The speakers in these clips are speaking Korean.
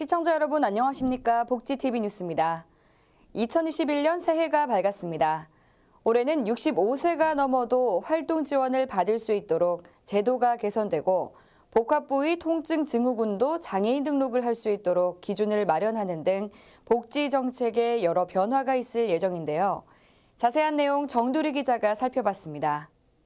시청자 여러분 안녕하십니까? 복지TV 뉴스입니다. 2021년 새해가 밝았습니다. 올해는 65세가 넘어도 활동 지원을 받을 수 있도록 제도가 개선되고 복합부위 통증 증후군도 장애인 등록을 할 수 있도록 기준을 마련하는 등 복지 정책에 여러 변화가 있을 예정인데요. 자세한 내용 정두리 기자가 살펴봤습니다.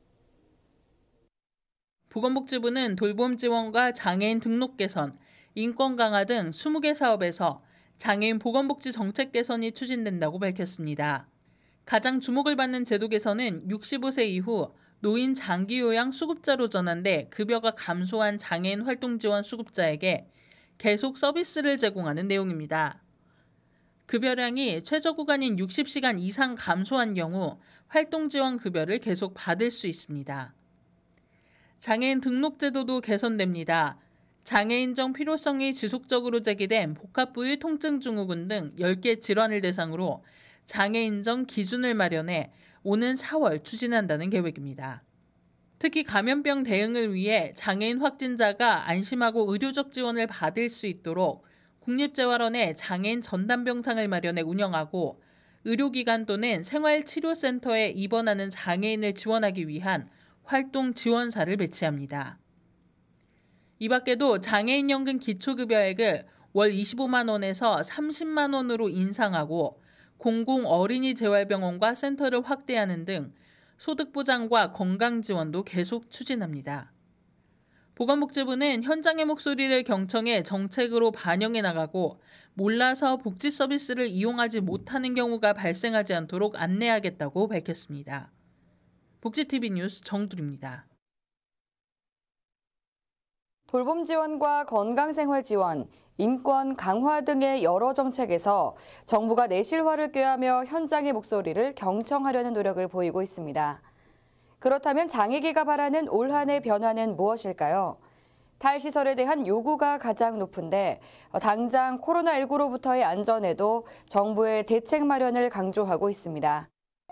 보건복지부는 돌봄 지원과 장애인 등록 개선, 인권 강화 등 20개 사업에서 장애인 보건복지 정책 개선이 추진된다고 밝혔습니다. 가장 주목을 받는 제도 개선은 65세 이후 노인 장기 요양 수급자로 전환돼 급여가 감소한 장애인 활동 지원 수급자에게 계속 서비스를 제공하는 내용입니다. 급여량이 최저 구간인 60시간 이상 감소한 경우 활동 지원 급여를 계속 받을 수 있습니다. 장애인 등록 제도도 개선됩니다. 장애인정 필요성이 지속적으로 제기된 복합부위 통증 증후군 등 10개 질환을 대상으로 장애인정 기준을 마련해 오는 4월 추진한다는 계획입니다. 특히 감염병 대응을 위해 장애인 확진자가 안심하고 의료적 지원을 받을 수 있도록 국립재활원에 장애인 전담병상을 마련해 운영하고 의료기관 또는 생활치료센터에 입원하는 장애인을 지원하기 위한 활동 지원사를 배치합니다. 이 밖에도 장애인연금 기초급여액을 월 25만 원에서 30만 원으로 인상하고 공공 어린이 재활병원과 센터를 확대하는 등 소득 보장과 건강 지원도 계속 추진합니다. 보건복지부는 현장의 목소리를 경청해 정책으로 반영해 나가고 몰라서 복지 서비스를 이용하지 못하는 경우가 발생하지 않도록 안내하겠다고 밝혔습니다. 복지TV 뉴스 정두리입니다. 돌봄 지원과 건강생활 지원, 인권 강화 등의 여러 정책에서 정부가 내실화를 꾀하며 현장의 목소리를 경청하려는 노력을 보이고 있습니다. 그렇다면 장애계가 바라는 올 한 해 변화는 무엇일까요? 탈시설에 대한 요구가 가장 높은데 당장 코로나19로부터의 안전에도 정부의 대책 마련을 강조하고 있습니다.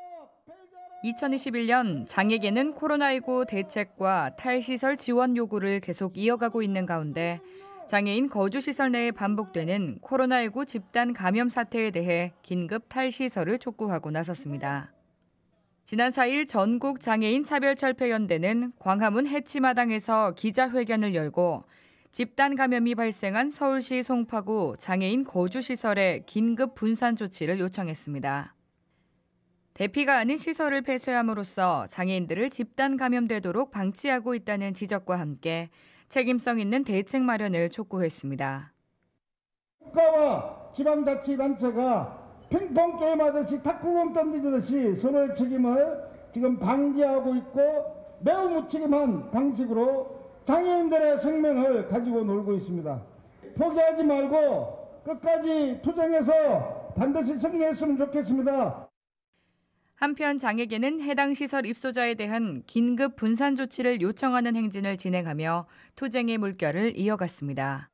2021년 장애계는 코로나19 대책과 탈시설 지원 요구를 계속 이어가고 있는 가운데 장애인 거주시설 내에 반복되는 코로나19 집단 감염 사태에 대해 긴급 탈시설을 촉구하고 나섰습니다. 지난 4일 전국 장애인 차별철폐연대는 광화문 해치마당에서 기자회견을 열고 집단 감염이 발생한 서울시 송파구 장애인 거주시설의 긴급 분산 조치를 요청했습니다. 대피가 아닌 시설을 폐쇄함으로써 장애인들을 집단 감염되도록 방치하고 있다는 지적과 함께 책임성 있는 대책 마련을 촉구했습니다. 국가와 지방자치단체가 핑퐁 게임하듯이 탁구공 던지듯이 서로의 책임을 지금 방기하고 있고 매우 무책임한 방식으로 장애인들의 생명을 가지고 놀고 있습니다. 포기하지 말고 끝까지 투쟁해서 반드시 승리했으면 좋겠습니다. 한편 장애계는 해당 시설 입소자에 대한 긴급 분산 조치를 요청하는 행진을 진행하며 투쟁의 물결을 이어갔습니다.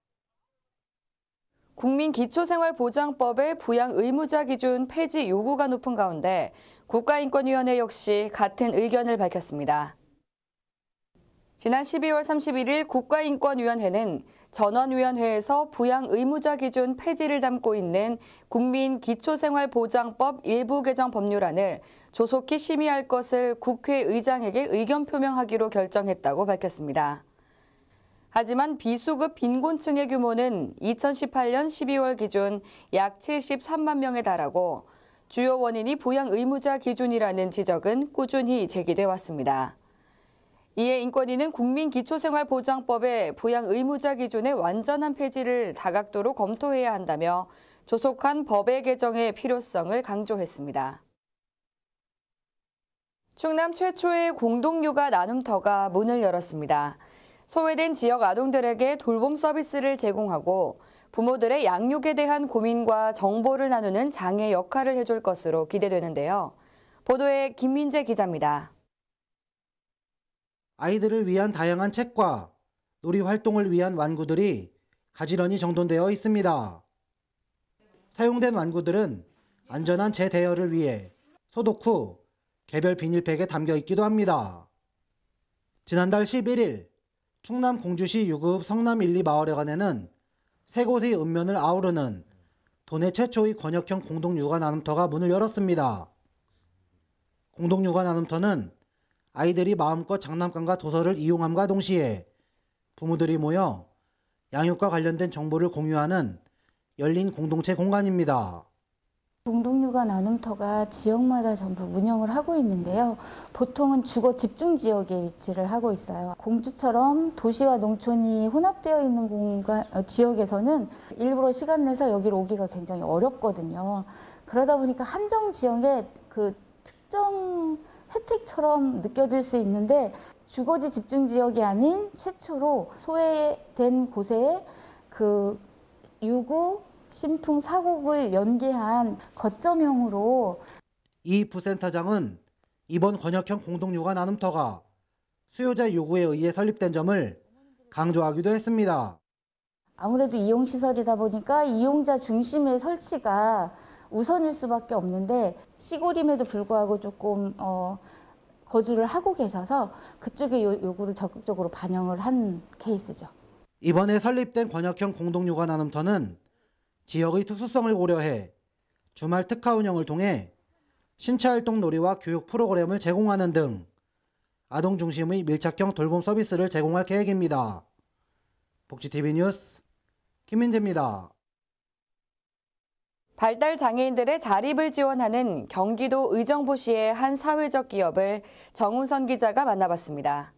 국민기초생활보장법의 부양 의무자 기준 폐지 요구가 높은 가운데 국가인권위원회 역시 같은 의견을 밝혔습니다. 지난 12월 31일 국가인권위원회는 전원위원회에서 부양 의무자 기준 폐지를 담고 있는 국민기초생활보장법 일부 개정 법률안을 조속히 심의할 것을 국회의장에게 의견 표명하기로 결정했다고 밝혔습니다. 하지만 비수급 빈곤층의 규모는 2018년 12월 기준 약 73만 명에 달하고 주요 원인이 부양 의무자 기준이라는 지적은 꾸준히 제기돼 왔습니다. 이에 인권위는 국민기초생활보장법의 부양 의무자 기준의 완전한 폐지를 다각도로 검토해야 한다며 조속한 법의 개정의 필요성을 강조했습니다. 충남 최초의 공동육아 나눔터가 문을 열었습니다. 소외된 지역 아동들에게 돌봄 서비스를 제공하고 부모들의 양육에 대한 고민과 정보를 나누는 장애 역할을 해줄 것으로 기대되는데요. 보도에 김민재 기자입니다. 아이들을 위한 다양한 책과 놀이 활동을 위한 완구들이 가지런히 정돈되어 있습니다. 사용된 완구들은 안전한 재대여를 위해 소독 후 개별 비닐팩에 담겨 있기도 합니다. 지난달 11일 충남 공주시 유급 성남 1, 2 마을회관에는 세 곳의 읍면을 아우르는 도내 최초의 권역형 공동육아 나눔터가 문을 열었습니다. 공동육아 나눔터는 아이들이 마음껏 장난감과 도서를 이용함과 동시에 부모들이 모여 양육과 관련된 정보를 공유하는 열린 공동체 공간입니다. 공동육아 나눔터가 지역마다 전부 운영을 하고 있는데요. 보통은 주거 집중 지역에 위치를 하고 있어요. 공주처럼 도시와 농촌이 혼합되어 있는 지역에서는 일부러 시간 내서 여기로 오기가 굉장히 어렵거든요. 그러다 보니까 한정 지역의 그 특정 혜택처럼 느껴질 수 있는데 주거지 집중 지역이 아닌 최초로 소외된 곳에 그 유구 신풍 사곡을 연계한 거점형으로 이 부센터장은 이번 권역형 공동육아 나눔터가 수요자 요구에 의해 설립된 점을 강조하기도 했습니다. 아무래도 이용시설이다 보니까 이용자 중심의 설치가 우선일 수밖에 없는데 시골임에도 불구하고 조금 거주를 하고 계셔서 그쪽의 요구를 적극적으로 반영을 한 케이스죠. 이번에 설립된 권역형 공동육아 나눔터는 지역의 특수성을 고려해 주말 특화 운영을 통해 신체활동 놀이와 교육 프로그램을 제공하는 등 아동 중심의 밀착형 돌봄 서비스를 제공할 계획입니다. 복지TV 뉴스 김민재입니다. 발달 장애인들의 자립을 지원하는 경기도 의정부시의 한 사회적 기업을 정운선 기자가 만나봤습니다.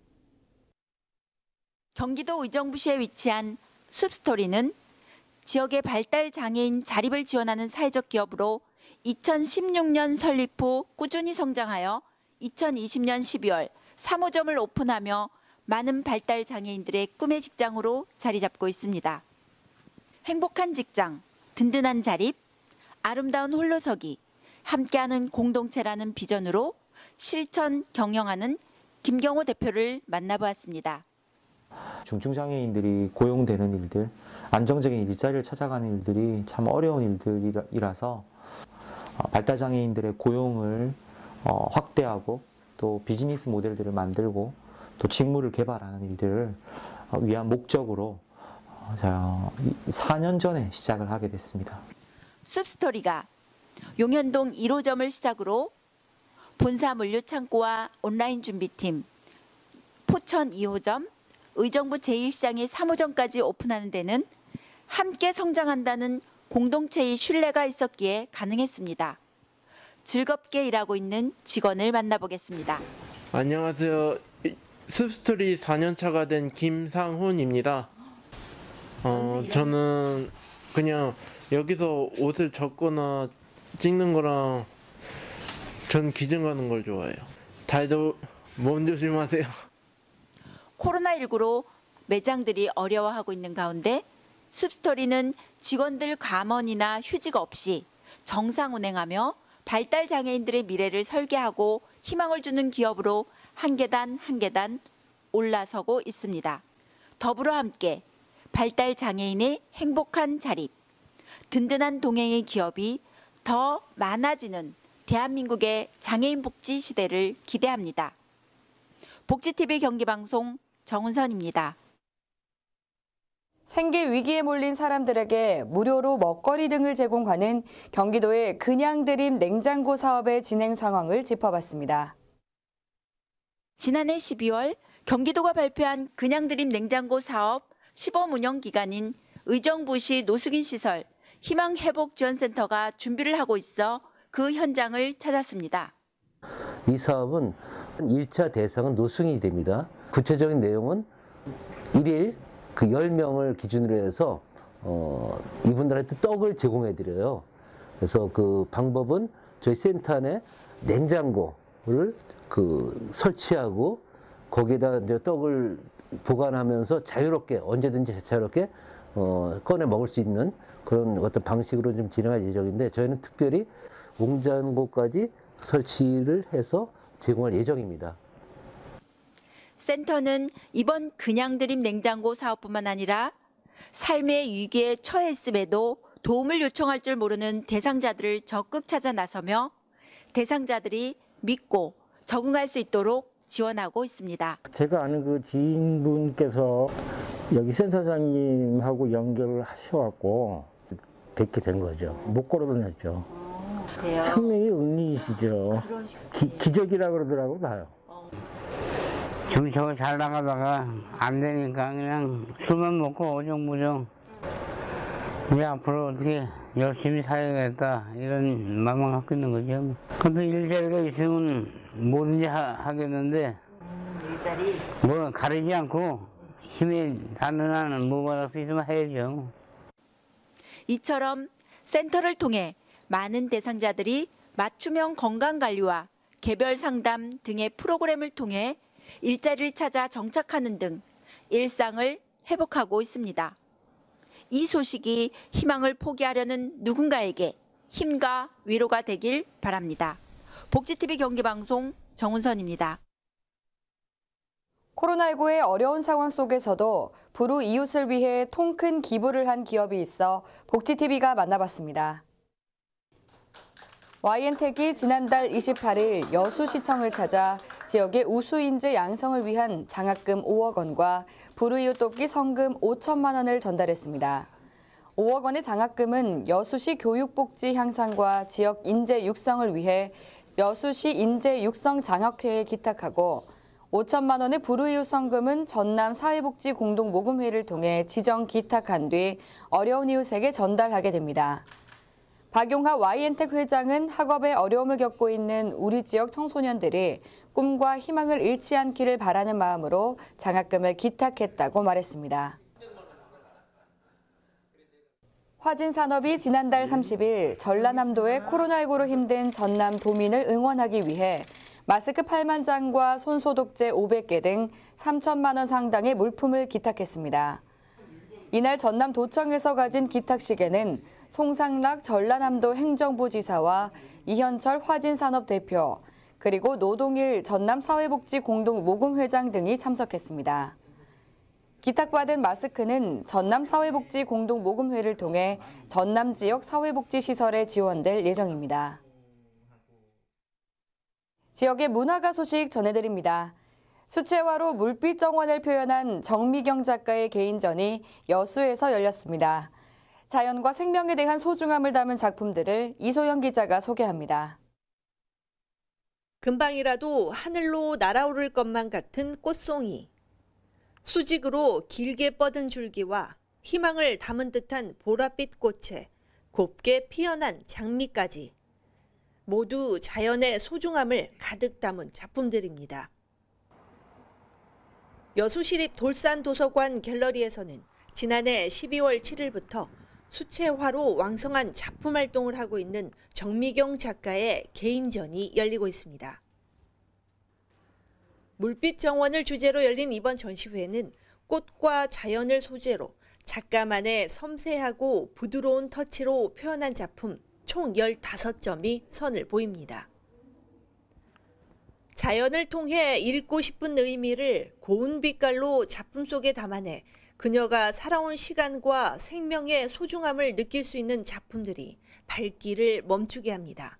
경기도 의정부시에 위치한 숲스토리는 지역의 발달 장애인 자립을 지원하는 사회적 기업으로 2016년 설립 후 꾸준히 성장하여 2020년 12월 3호점을 오픈하며 많은 발달 장애인들의 꿈의 직장으로 자리 잡고 있습니다. 행복한 직장, 든든한 자립, 아름다운 홀로서기, 함께하는 공동체라는 비전으로 실천 경영하는 김경호 대표를 만나보았습니다. 중증장애인들이 고용되는 일들, 안정적인 일자리를 찾아가는 일들이 참 어려운 일들이라서 발달장애인들의 고용을 확대하고 또 비즈니스 모델들을 만들고 또 직무를 개발하는 일들을 위한 목적으로 4년 전에 시작을 하게 됐습니다. 숲스토리가 용현동 1호점을 시작으로 본사 물류창고와 온라인 준비팀, 포천 2호점, 의정부 제1시장의 3호점까지 오픈하는 데는 함께 성장한다는 공동체의 신뢰가 있었기에 가능했습니다. 즐겁게 일하고 있는 직원을 만나보겠습니다. 안녕하세요. 숲스토리 4년차가 된 김상훈입니다. 저는 그냥 여기서 옷을 접거나 찍는 거랑 전 기증 가는 걸 좋아해요. 다들 몸 조심하세요. 코로나19로 매장들이 어려워하고 있는 가운데 숲스토리는 직원들 감원이나 휴직 없이 정상 운행하며 발달 장애인들의 미래를 설계하고 희망을 주는 기업으로 한 계단 한 계단 올라서고 있습니다. 더불어 함께 발달 장애인의 행복한 자립, 든든한 동행의 기업이 더 많아지는 대한민국의 장애인 복지 시대를 기대합니다. 복지TV 경기방송 정은선입니다. 생계 위기에 몰린 사람들에게 무료로 먹거리 등을 제공하는 경기도의 그냥드림 냉장고 사업의 진행 상황을 짚어봤습니다. 지난해 12월 경기도가 발표한 그냥드림 냉장고 사업 시범 운영 기간인 의정부시 노숙인 시설 희망회복지원센터가 준비를 하고 있어 그 현장을 찾았습니다. 이 사업은 1차 대상은 노숙인이 됩니다. 구체적인 내용은 1일 그 10명을 기준으로 해서 이분들한테 떡을 제공해 드려요. 그래서 그 방법은 저희 센터 안에 냉장고를 설치하고 거기에다 이제 떡을 보관하면서 자유롭게 언제든지 자유롭게 꺼내 먹을 수 있는 그런 어떤 방식으로 좀 진행할 예정인데 저희는 특별히 옹장고까지 설치를 해서 제공할 예정입니다. 센터는 이번 그냥드림 냉장고 사업뿐만 아니라 삶의 위기에 처했음에도 도움을 요청할 줄 모르는 대상자들을 적극 찾아 나서며 대상자들이 믿고 적응할 수 있도록 지원하고 있습니다. 제가 아는 그 지인분께서 여기 센터장님하고 연결을 하셔갖고 뵙게 된 거죠. 못 걸어다녔죠. 생명이 은인이시죠. 기적이라고 그러더라고요, 다요. 지금 저거 잘 나가다가 안 되니까 그냥 술만 먹고 오정부정 이제 앞으로 어떻게 열심히 살아야겠다 이런 마음을 갖고 있는 거죠. 근데 일자리가 있으면 뭐든지 하겠는데 일자리? 뭐 가리지 않고 힘이 닿는 한은 뭐가 수 있으면 해야죠. 이처럼 센터를 통해 많은 대상자들이 맞춤형 건강관리와 개별 상담 등의 프로그램을 통해 일자리를 찾아 정착하는 등 일상을 회복하고 있습니다. 이 소식이 희망을 포기하려는 누군가에게 힘과 위로가 되길 바랍니다. 복지TV 경기방송 정은선입니다. 코로나19의 어려운 상황 속에서도 불우 이웃을 위해 통 큰 기부를 한 기업이 있어 복지TV가 만나봤습니다. YN택이 지난달 28일 여수시청을 찾아 지역의 우수인재 양성을 위한 장학금 5억 원과 불우이웃 돕기 성금 5천만 원을 전달했습니다. 5억 원의 장학금은 여수시 교육복지 향상과 지역 인재 육성을 위해 여수시 인재 육성 장학회에 기탁하고 5천만 원의 불우이웃 성금은 전남 사회복지 공동모금회를 통해 지정 기탁한 뒤 어려운 이웃에게 전달하게 됩니다. 박용하 YN택 회장은 학업에 어려움을 겪고 있는 우리 지역 청소년들이 꿈과 희망을 잃지 않기를 바라는 마음으로 장학금을 기탁했다고 말했습니다. 화진산업이 지난달 30일 전라남도의 코로나19로 힘든 전남 도민을 응원하기 위해 마스크 8만 장과 손소독제 500개 등 3천만 원 상당의 물품을 기탁했습니다. 이날 전남도청에서 가진 기탁식에는 송상락 전라남도 행정부지사와 이현철 화진산업 대표, 그리고 노동일 전남사회복지공동모금회장 등이 참석했습니다. 기탁받은 마스크는 전남사회복지공동모금회를 통해 전남 지역 사회복지시설에 지원될 예정입니다. 지역의 문화가 소식 전해드립니다. 수채화로 물빛 정원을 표현한 정미경 작가의 개인전이 여수에서 열렸습니다. 자연과 생명에 대한 소중함을 담은 작품들을 이소영 기자가 소개합니다. 금방이라도 하늘로 날아오를 것만 같은 꽃송이. 수직으로 길게 뻗은 줄기와 희망을 담은 듯한 보랏빛 꽃에 곱게 피어난 장미까지. 모두 자연의 소중함을 가득 담은 작품들입니다. 여수시립 돌산도서관 갤러리에서는 지난해 12월 7일부터 수채화로 왕성한 작품 활동을 하고 있는 정미경 작가의 개인전이 열리고 있습니다. 물빛 정원을 주제로 열린 이번 전시회는 꽃과 자연을 소재로 작가만의 섬세하고 부드러운 터치로 표현한 작품 총 15점이 선을 보입니다. 자연을 통해 읽고 싶은 의미를 고운 빛깔로 작품 속에 담아내 그녀가 살아온 시간과 생명의 소중함을 느낄 수 있는 작품들이 발길을 멈추게 합니다.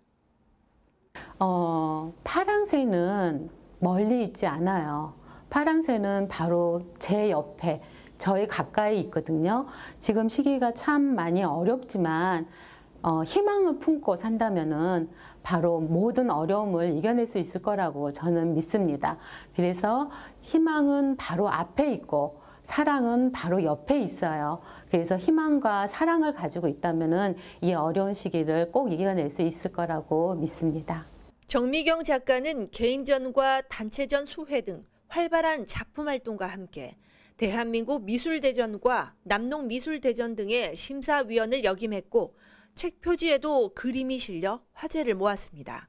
파랑새는 멀리 있지 않아요. 파랑새는 바로 제 옆에, 저희 가까이 있거든요. 지금 시기가 참 많이 어렵지만 희망을 품고 산다면은 바로 모든 어려움을 이겨낼 수 있을 거라고 저는 믿습니다. 그래서 희망은 바로 앞에 있고 사랑은 바로 옆에 있어요. 그래서 희망과 사랑을 가지고 있다면은 이 어려운 시기를 꼭 이겨낼 수 있을 거라고 믿습니다. 정미경 작가는 개인전과 단체전 수회 등 활발한 작품 활동과 함께 대한민국 미술대전과 남농미술대전 등의 심사위원을 역임했고 책 표지에도 그림이 실려 화제를 모았습니다.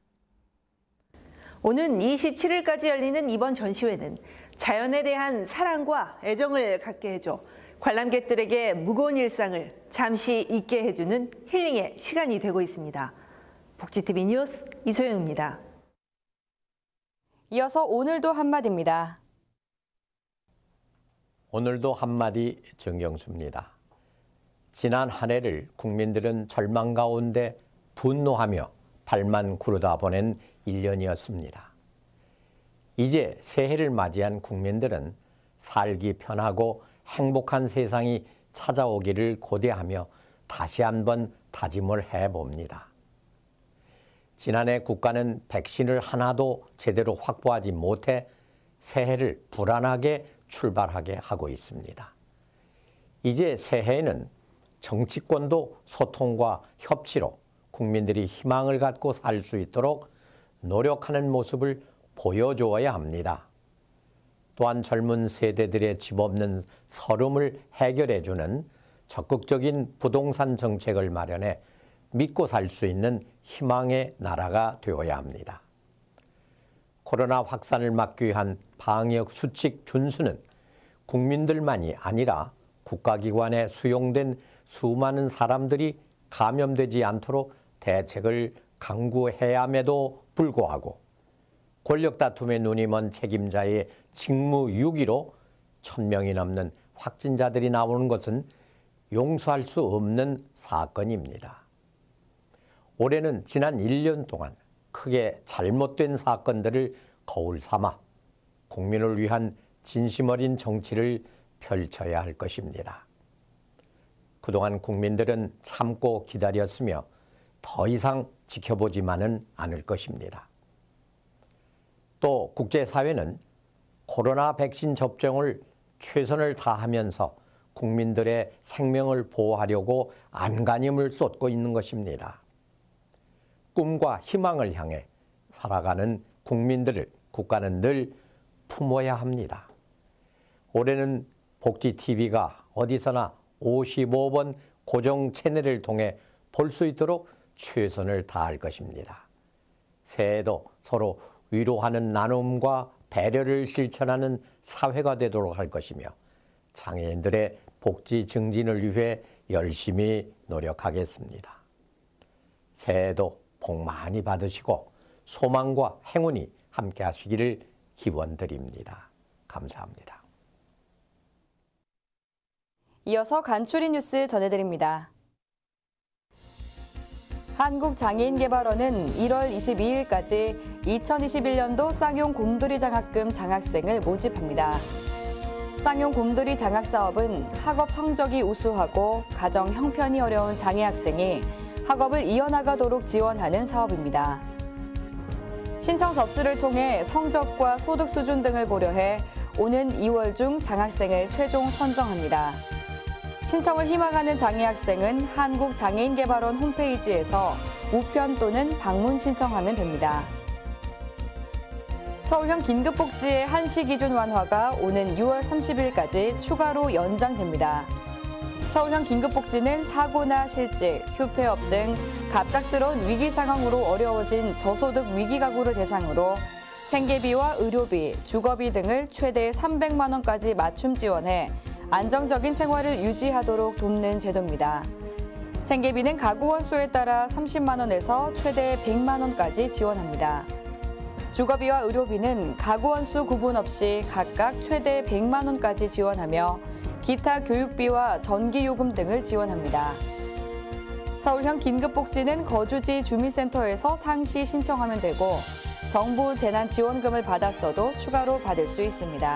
오는 27일까지 열리는 이번 전시회는 자연에 대한 사랑과 애정을 갖게 해줘 관람객들에게 무거운 일상을 잠시 잊게 해주는 힐링의 시간이 되고 있습니다. 복지TV 뉴스 이소영입니다. 이어서 오늘도 한마디입니다. 오늘도 한마디 정경수입니다. 지난 한 해를 국민들은 절망 가운데 분노하며 발만 구르다 보낸 1년이었습니다. 이제 새해를 맞이한 국민들은 살기 편하고 행복한 세상이 찾아오기를 고대하며 다시 한번 다짐을 해봅니다. 지난해 국가는 백신을 하나도 제대로 확보하지 못해 새해를 불안하게 출발하게 하고 있습니다. 이제 새해에는 정치권도 소통과 협치로 국민들이 희망을 갖고 살 수 있도록 노력하는 모습을 보여주어야 합니다. 또한 젊은 세대들의 집 없는 서름을 해결해주는 적극적인 부동산 정책을 마련해 믿고 살 수 있는 희망의 나라가 되어야 합니다. 코로나 확산을 막기 위한 방역 수칙 준수는 국민들만이 아니라 국가기관에 수용된 수많은 사람들이 감염되지 않도록 대책을 강구해야 함에도 불구하고 권력 다툼에 눈이 먼 책임자의 직무유기로 1,000명이 넘는 확진자들이 나오는 것은 용서할 수 없는 사건입니다. 올해는 지난 1년 동안 크게 잘못된 사건들을 거울 삼아 국민을 위한 진심 어린 정치를 펼쳐야 할 것입니다. 그동안 국민들은 참고 기다렸으며 더 이상 지켜보지만은 않을 것입니다. 또 국제사회는 코로나 백신 접종을 최선을 다하면서 국민들의 생명을 보호하려고 안간힘을 쏟고 있는 것입니다. 꿈과 희망을 향해 살아가는 국민들을 국가는 늘 품어야 합니다. 올해는 복지TV가 어디서나 55번 고정 채널을 통해 볼 수 있도록 최선을 다할 것입니다. 새해에도 서로 위로하는 나눔과 배려를 실천하는 사회가 되도록 할 것이며 장애인들의 복지 증진을 위해 열심히 노력하겠습니다. 새해에도 복 많이 받으시고 소망과 행운이 함께 하시기를 기원드립니다. 감사합니다. 이어서 간추린 뉴스 전해드립니다. 한국장애인개발원은 1월 22일까지 2021년도 쌍용 곰돌이 장학금 장학생을 모집합니다. 쌍용 곰돌이 장학사업은 학업 성적이 우수하고 가정 형편이 어려운 장애 학생이 학업을 이어나가도록 지원하는 사업입니다. 신청 접수를 통해 성적과 소득 수준 등을 고려해 오는 2월 중 장학생을 최종 선정합니다. 신청을 희망하는 장애 학생은 한국장애인개발원 홈페이지에서 우편 또는 방문 신청하면 됩니다. 서울형 긴급복지의 한시 기준 완화가 오는 6월 30일까지 추가로 연장됩니다. 서울형 긴급복지는 사고나 실직, 휴폐업 등 갑작스러운 위기 상황으로 어려워진 저소득 위기가구를 대상으로 생계비와 의료비, 주거비 등을 최대 300만 원까지 맞춤 지원해 안정적인 생활을 유지하도록 돕는 제도입니다. 생계비는 가구 원수에 따라 30만 원에서 최대 100만 원까지 지원합니다. 주거비와 의료비는 가구 원수 구분 없이 각각 최대 100만 원까지 지원하며 기타 교육비와 전기요금 등을 지원합니다. 서울형 긴급복지는 거주지 주민센터에서 상시 신청하면 되고 정부 재난지원금을 받았어도 추가로 받을 수 있습니다.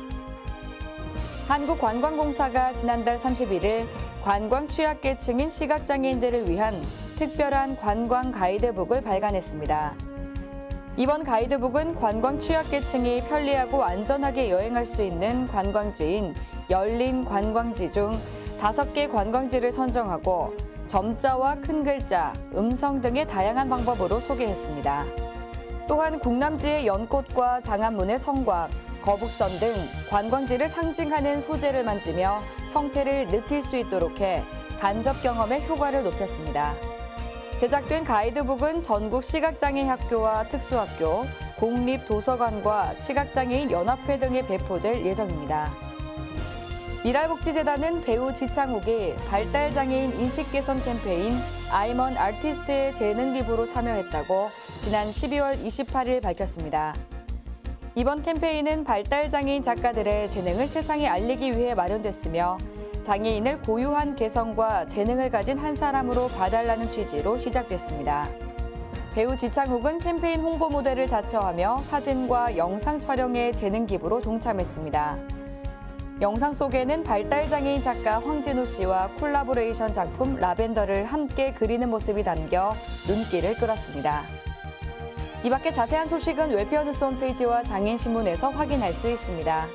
한국관광공사가 지난달 31일 관광 취약계층인 시각장애인들을 위한 특별한 관광 가이드북을 발간했습니다. 이번 가이드북은 관광 취약계층이 편리하고 안전하게 여행할 수 있는 관광지인 열린 관광지 중 5개 관광지를 선정하고 점자와 큰 글자, 음성 등의 다양한 방법으로 소개했습니다. 또한 국남지의 연꽃과 장안문의 성곽, 거북선 등 관광지를 상징하는 소재를 만지며 형태를 느낄 수 있도록 해 간접 경험의 효과를 높였습니다. 제작된 가이드북은 전국 시각장애 학교와 특수학교, 공립도서관과 시각장애인 연합회 등에 배포될 예정입니다. 미랄복지재단은 배우 지창욱이 발달장애인 인식개선 캠페인 I'm an Artist의 재능 기부로 참여했다고 지난 12월 28일 밝혔습니다. 이번 캠페인은 발달장애인 작가들의 재능을 세상에 알리기 위해 마련됐으며 장애인을 고유한 개성과 재능을 가진 한 사람으로 봐달라는 취지로 시작됐습니다. 배우 지창욱은 캠페인 홍보 모델을 자처하며 사진과 영상 촬영에 재능 기부로 동참했습니다. 영상 속에는 발달장애인 작가 황진우 씨와 콜라보레이션 작품 라벤더를 함께 그리는 모습이 담겨 눈길을 끌었습니다. 이 밖에 자세한 소식은 웰페어 뉴스 홈페이지와 장인신문에서 확인할 수 있습니다.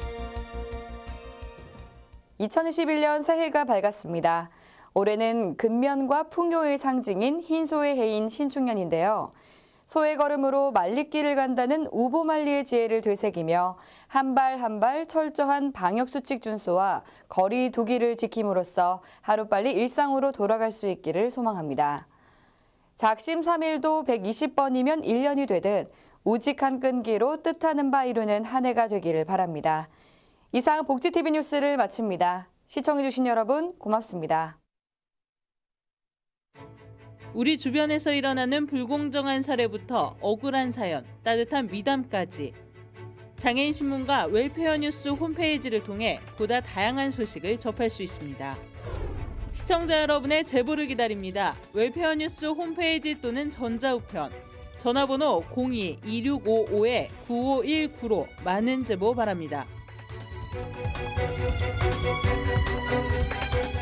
2021년 새해가 밝았습니다. 올해는 근면과 풍요의 상징인 흰소의 해인 신축년인데요. 소의 걸음으로 말리길을 간다는 우보말리의 지혜를 되새기며 한 발 한 발 철저한 방역수칙 준수와 거리 두기를 지킴으로써 하루빨리 일상으로 돌아갈 수 있기를 소망합니다. 작심 3일도 120번이면 1년이 되듯 우직한 끈기로 뜻하는 바 이루는 한 해가 되기를 바랍니다. 이상 복지TV 뉴스를 마칩니다. 시청해주신 여러분 고맙습니다. 우리 주변에서 일어나는 불공정한 사례부터 억울한 사연, 따뜻한 미담까지 장애인신문과 웰페어 뉴스 홈페이지를 통해 보다 다양한 소식을 접할 수 있습니다. 시청자 여러분의 제보를 기다립니다. 웰페어 뉴스 홈페이지 또는 전자우편, 전화번호 02-2655-9519로 많은 제보 바랍니다.